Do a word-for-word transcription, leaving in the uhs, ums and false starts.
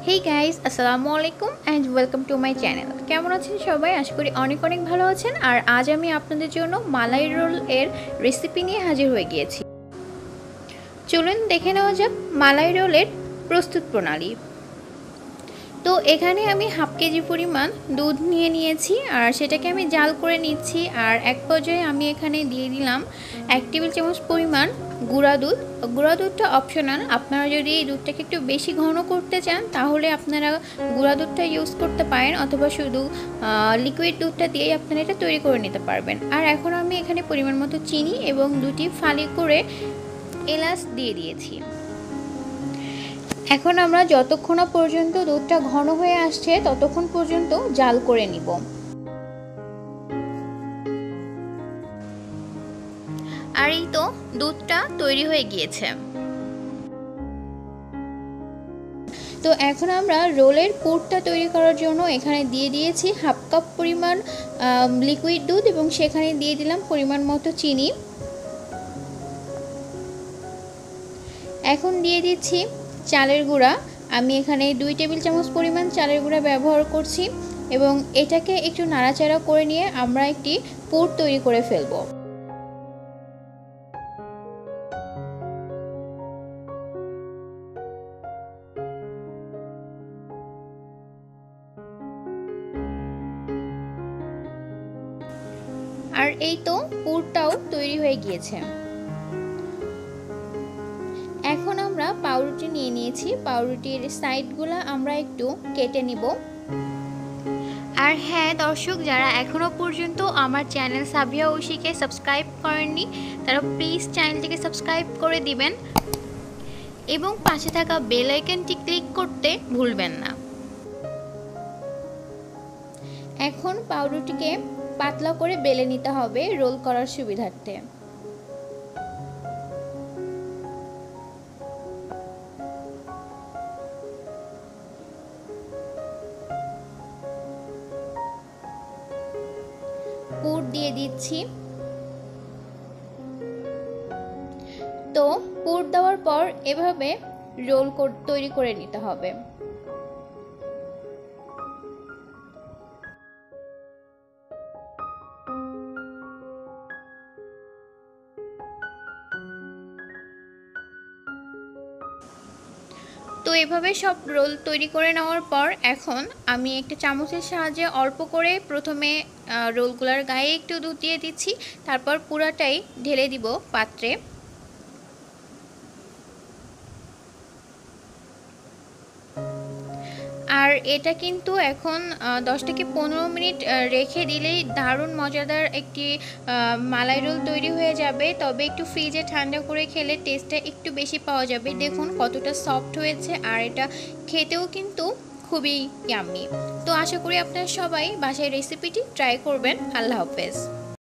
হেই guys, আসসালামু আলাইকুম and welcome to my channel. কেমন আছেন সবাই? আশা করি অনেক অনেক ভালো আছেন। আর আজ আমি আপনাদের জন্য মালাই রোল এর রেসিপি নিয়ে হাজির হয়ে গিয়েছি। চলুন দেখে নেওয়া যাক মালাই রোলের প্রস্তুত প্রণালী। তো এখানে আমি হাফ কেজি পরিমাণ দুধ নিয়ে নিয়েছি আর সেটাকে আমি জাল করে নিচ্ছি। আর এক পর্যায়ে আমি এখানে দিয়ে দিলাম এক টেবিল চামচ পরিমাণ গুঁড়া দুধ। গুঁড়া দুধটা অপশনাল, আপনারা যদি এই দুধটাকে একটু বেশি ঘন করতে চান তাহলে আপনারা গুঁড়া দুধটা ইউজ করতে পারেন, অথবা শুধু লিকুইড দুধটা দিয়েই আপনারা এটা তৈরি করে নিতে পারবেন। আর এখন আমি এখানে পরিমাণ মতো চিনি এবং দুটি ফালি করে এলাচ দিয়ে দিয়েছি। এখন আমরা যতক্ষণ না পর্যন্ত দুধটা ঘন হয়ে আসছে ততক্ষণ পর্যন্ত জাল করে নিব। আর এই তো দুধটা তৈরি হয়ে গিয়েছে। তো এখন আমরা রোলের পুরটা তৈরি করার জন্য এখানে দিয়ে দিয়েছি হাফ কাপ পরিমাণ লিকুইড দুধ এবং সেখানে দিয়ে দিলাম পরিমাণ মতো চিনি। এখন দিয়ে দিচ্ছি চালের গুঁড়া। আমি এখানে দুই টেবিল চামচ পরিমাণ চালের গুঁড়া ব্যবহার করছি এবং এটাকে একটু নাড়াচাড়া করে নিয়ে আমরা একটি পুর তৈরি করে ফেলব। আর এই তো পুরটাও তৈরি হয়ে গিয়েছে। এখন আমরা পাউরুটি নিয়ে নিয়েছি, পাউরুটির সাইডগুলো আমরা একটু কেটে নিব। আর হ্যাঁ দর্শক, যারা এখনও পর্যন্ত আমার চ্যানেল সাবিয়া ঐশীকে সাবস্ক্রাইব করেননি তারা প্লিজ চ্যানেলটিকে সাবস্ক্রাইব করে দিবেন এবং পাশে থাকা বেল আইকনটি ক্লিক করতে ভুলবেন না। এখন পাউরুটিকে পাতলা করে বেলে নিতে হবে রোল করার সুবিধার্থে। পুর দিয়ে দিচ্ছি। তো পুর দেওয়ার পর এভাবে রোল তৈরি করে নিতে হবে। তো এভাবে সব রোল তৈরি করে নেওয়ার পর এখন আমি একটা চামচের সাহায্যে অল্প করে প্রথমে রোলগুলোর গায়ে একটু দুধ দিয়ে দিচ্ছি, তারপর পুরাটাই ঢেলে দিব পাত্রে। আর এটা কিন্তু এখন দশ থেকে পনেরো মিনিট রেখে দিলেই দারুণ মজাদার একটি মালাই রোল তৈরি হয়ে যাবে। তবে একটু ফ্রিজে ঠান্ডা করে খেলে টেস্টটা একটু বেশি পাওয়া যাবে। দেখুন কতটা সফট হয়েছে, আর এটা খেতেও কিন্তু খুবই ইয়াম্মি। তো আশা করি আপনারা সবাই বাসায় রেসিপিটি ট্রাই করবেন। আল্লাহ হাফেজ।